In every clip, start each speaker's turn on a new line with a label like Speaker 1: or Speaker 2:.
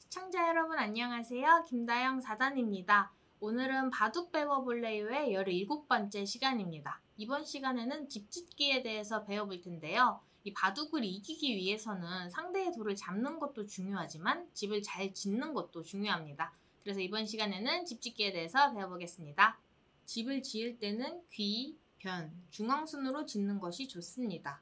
Speaker 1: 시청자 여러분 안녕하세요. 김다영 4단입니다. 오늘은 바둑 배워볼래요의 17번째 시간입니다. 이번 시간에는 집 짓기에 대해서 배워볼 텐데요. 이 바둑을 이기기 위해서는 상대의 돌을 잡는 것도 중요하지만 집을 잘 짓는 것도 중요합니다. 그래서 이번 시간에는 집 짓기에 대해서 배워보겠습니다. 집을 지을 때는 귀, 변, 중앙순으로 짓는 것이 좋습니다.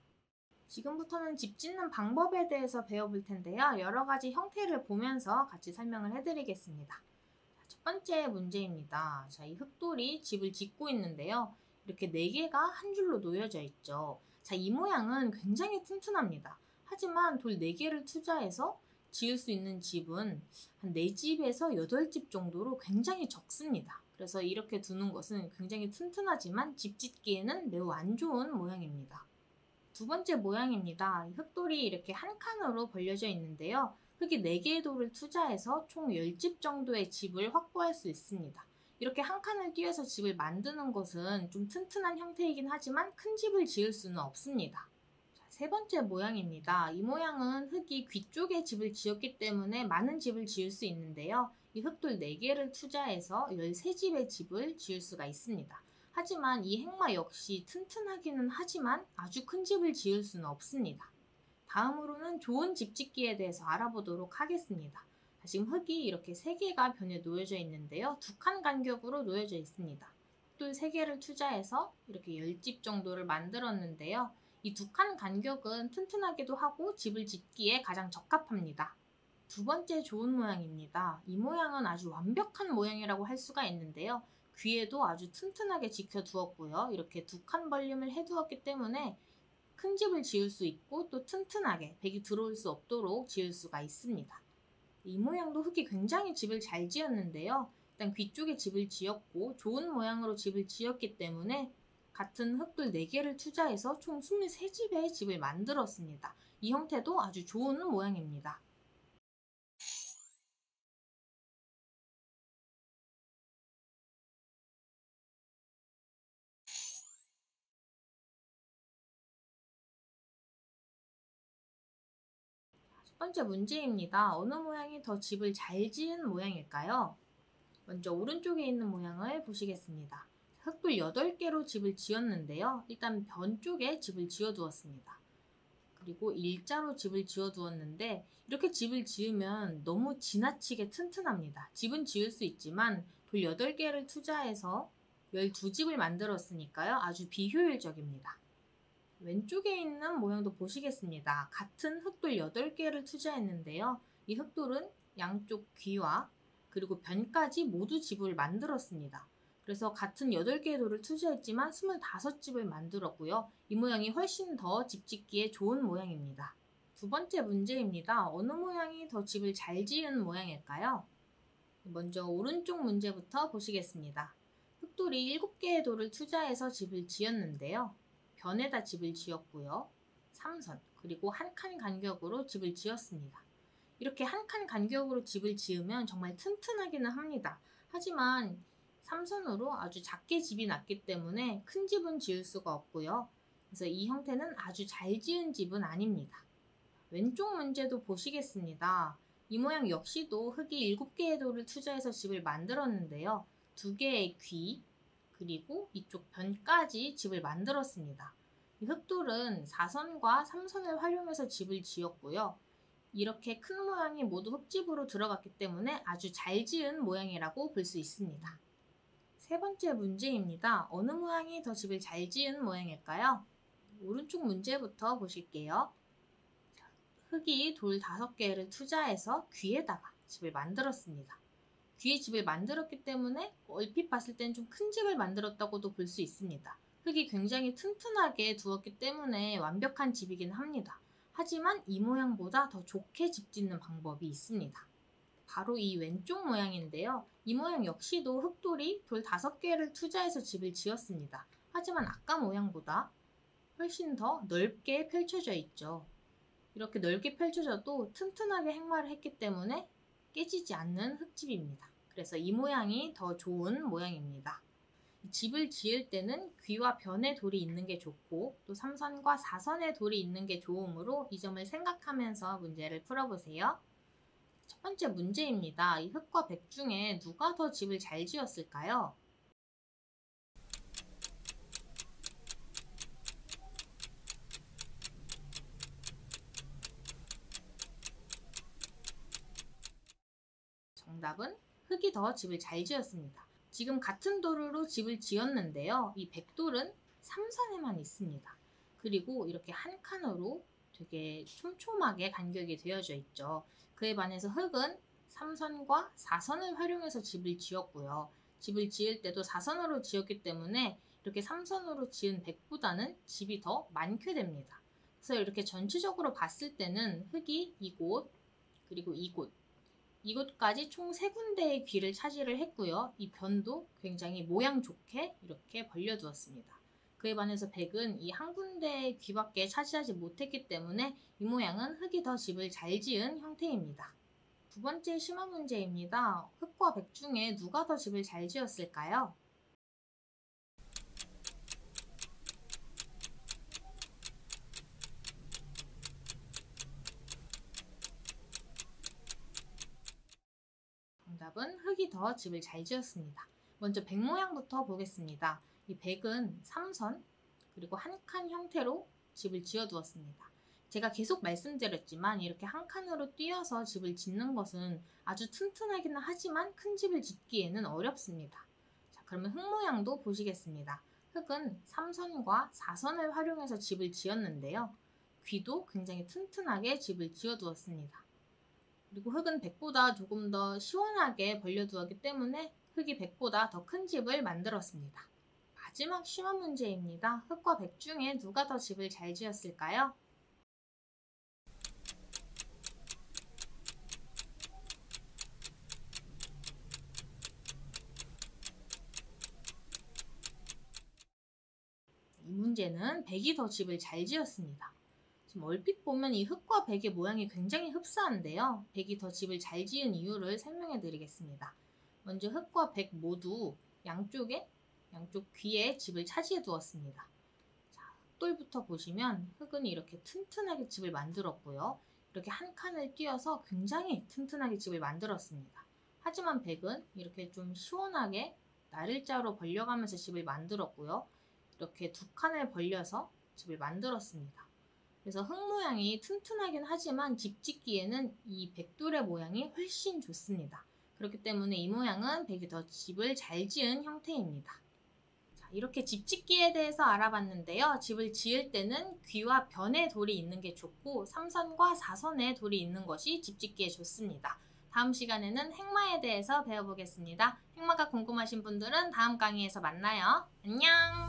Speaker 1: 지금부터는 집 짓는 방법에 대해서 배워볼 텐데요. 여러 가지 형태를 보면서 같이 설명을 해드리겠습니다. 첫 번째 문제입니다. 자, 이 흙돌이 집을 짓고 있는데요. 이렇게 4개가 한 줄로 놓여져 있죠. 자, 이 모양은 굉장히 튼튼합니다. 하지만 돌 4개를 투자해서 지을 수 있는 집은 한 4집에서 8집 정도로 굉장히 적습니다. 그래서 이렇게 두는 것은 굉장히 튼튼하지만 집 짓기에는 매우 안 좋은 모양입니다. 두 번째 모양입니다. 흙돌이 이렇게 한 칸으로 벌려져 있는데요. 흙이 4개의 돌을 투자해서 총 10집 정도의 집을 확보할 수 있습니다. 이렇게 한 칸을 띄워서 집을 만드는 것은 좀 튼튼한 형태이긴 하지만 큰 집을 지을 수는 없습니다. 세 번째 모양입니다. 이 모양은 흙이 귀 쪽에 집을 지었기 때문에 많은 집을 지을 수 있는데요. 이 흙돌 4개를 투자해서 13집의 집을 지을 수가 있습니다. 하지만 이 행마 역시 튼튼하기는 하지만 아주 큰 집을 지을 수는 없습니다. 다음으로는 좋은 집 짓기에 대해서 알아보도록 하겠습니다. 지금 흙이 이렇게 3개가 변에 놓여져 있는데요. 2칸 간격으로 놓여져 있습니다. 흙돌 3개를 투자해서 이렇게 10집 정도를 만들었는데요. 이 2칸 간격은 튼튼하기도 하고 집을 짓기에 가장 적합합니다. 두 번째 좋은 모양입니다. 이 모양은 아주 완벽한 모양이라고 할 수가 있는데요. 귀에도 아주 튼튼하게 지켜두었고요. 이렇게 2칸 벌림을 해두었기 때문에 큰 집을 지을 수 있고 또 튼튼하게 백이 들어올 수 없도록 지을 수가 있습니다. 이 모양도 흙이 굉장히 집을 잘 지었는데요. 일단 귀 쪽에 집을 지었고 좋은 모양으로 집을 지었기 때문에 같은 흙돌 4개를 투자해서 총 23집의 집을 만들었습니다. 이 형태도 아주 좋은 모양입니다. 첫 번째 문제입니다. 어느 모양이 더 집을 잘 지은 모양일까요? 먼저 오른쪽에 있는 모양을 보시겠습니다. 흙돌 8개로 집을 지었는데요. 일단 변 쪽에 집을 지어두었습니다. 그리고 일자로 집을 지어두었는데 이렇게 집을 지으면 너무 지나치게 튼튼합니다. 집은 지을 수 있지만 돌 8개를 투자해서 12집을 만들었으니까요. 아주 비효율적입니다. 왼쪽에 있는 모양도 보시겠습니다. 같은 흙돌 8개를 투자했는데요. 이 흙돌은 양쪽 귀와 그리고 변까지 모두 집을 만들었습니다. 그래서 같은 8개의 돌을 투자했지만 25집을 만들었고요. 이 모양이 훨씬 더 집 짓기에 좋은 모양입니다. 두 번째 문제입니다. 어느 모양이 더 집을 잘 지은 모양일까요? 먼저 오른쪽 문제부터 보시겠습니다. 흙돌이 7개의 돌을 투자해서 집을 지었는데요. 변에다 집을 지었고요. 3선 그리고 한 칸 간격으로 집을 지었습니다. 이렇게 한 칸 간격으로 집을 지으면 정말 튼튼하기는 합니다. 하지만 3선으로 아주 작게 집이 났기 때문에 큰 집은 지을 수가 없고요. 그래서 이 형태는 아주 잘 지은 집은 아닙니다. 왼쪽 문제도 보시겠습니다. 이 모양 역시도 흙이 7개의 돌을 투자해서 집을 만들었는데요. 2개의 귀, 그리고 이쪽 변까지 집을 만들었습니다. 이 흙돌은 4선과 3선을 활용해서 집을 지었고요. 이렇게 큰 모양이 모두 흙집으로 들어갔기 때문에 아주 잘 지은 모양이라고 볼 수 있습니다. 세 번째 문제입니다. 어느 모양이 더 집을 잘 지은 모양일까요? 오른쪽 문제부터 보실게요. 흙이 돌 5개를 투자해서 귀에다가 집을 만들었습니다. 귀에 집을 만들었기 때문에 얼핏 봤을 땐 좀 큰 집을 만들었다고도 볼 수 있습니다. 흙이 굉장히 튼튼하게 두었기 때문에 완벽한 집이긴 합니다. 하지만 이 모양보다 더 좋게 집 짓는 방법이 있습니다. 바로 이 왼쪽 모양인데요. 이 모양 역시도 흙돌이 돌 5개를 투자해서 집을 지었습니다. 하지만 아까 모양보다 훨씬 더 넓게 펼쳐져 있죠. 이렇게 넓게 펼쳐져도 튼튼하게 행마를 했기 때문에 깨지지 않는 흙집입니다. 그래서 이 모양이 더 좋은 모양입니다. 집을 지을 때는 귀와 변에 돌이 있는 게 좋고 또 3선과 4선에 돌이 있는 게 좋으므로 이 점을 생각하면서 문제를 풀어보세요. 첫 번째 문제입니다. 이 흑과 백 중에 누가 더 집을 잘 지었을까요? 정답은 흑이 더 집을 잘 지었습니다. 지금 같은 도로로 집을 지었는데요. 이 백돌은 3선에만 있습니다. 그리고 이렇게 한 칸으로 되게 촘촘하게 간격이 되어져 있죠. 그에 반해서 흑은 3선과 4선을 활용해서 집을 지었고요. 집을 지을 때도 4선으로 지었기 때문에 이렇게 3선으로 지은 백보다는 집이 더 많게 됩니다. 그래서 이렇게 전체적으로 봤을 때는 흑이 이곳, 그리고 이곳까지 총 3군데의 귀를 차지를 했고요. 이 변도 굉장히 모양 좋게 이렇게 벌려두었습니다. 그에 반해서 백은 이 한 군데의 귀밖에 차지하지 못했기 때문에 이 모양은 흑이 더 집을 잘 지은 형태입니다. 두 번째 심화 문제입니다. 흑과 백 중에 누가 더 집을 잘 지었을까요? 정답은 흑이 더 집을 잘 지었습니다. 먼저 백 모양부터 보겠습니다. 이 백은 3선 그리고 한 칸 형태로 집을 지어두었습니다. 제가 계속 말씀드렸지만 이렇게 한 칸으로 띄어서 집을 짓는 것은 아주 튼튼하기는 하지만 큰 집을 짓기에는 어렵습니다. 자, 그러면 흑 모양도 보시겠습니다. 흑은 3선과 4선을 활용해서 집을 지었는데요. 귀도 굉장히 튼튼하게 집을 지어두었습니다. 그리고 흑은 백보다 조금 더 시원하게 벌려두었기 때문에 흑이 백보다 더 큰 집을 만들었습니다. 마지막 심화 문제입니다. 흑과 백 중에 누가 더 집을 잘 지었을까요? 이 문제는 백이 더 집을 잘 지었습니다. 지금 얼핏 보면 이 흑과 백의 모양이 굉장히 흡사한데요. 백이 더 집을 잘 지은 이유를 설명해 드리겠습니다. 먼저 흑과 백 모두 양쪽 귀에 집을 차지해 두었습니다. 자, 흑돌부터 보시면 흑은 이렇게 튼튼하게 집을 만들었고요. 이렇게 한 칸을 띄어서 굉장히 튼튼하게 집을 만들었습니다. 하지만 백은 이렇게 좀 시원하게 나를자로 벌려가면서 집을 만들었고요. 이렇게 두 칸을 벌려서 집을 만들었습니다. 그래서 흑 모양이 튼튼하긴 하지만 집 짓기에는 이 백돌의 모양이 훨씬 좋습니다. 그렇기 때문에 이 모양은 백이 더 집을 잘 지은 형태입니다. 자, 이렇게 집 짓기에 대해서 알아봤는데요. 집을 지을 때는 귀와 변의 돌이 있는 게 좋고 3선과 4선의 돌이 있는 것이 집 짓기에 좋습니다. 다음 시간에는 행마에 대해서 배워보겠습니다. 행마가 궁금하신 분들은 다음 강의에서 만나요. 안녕!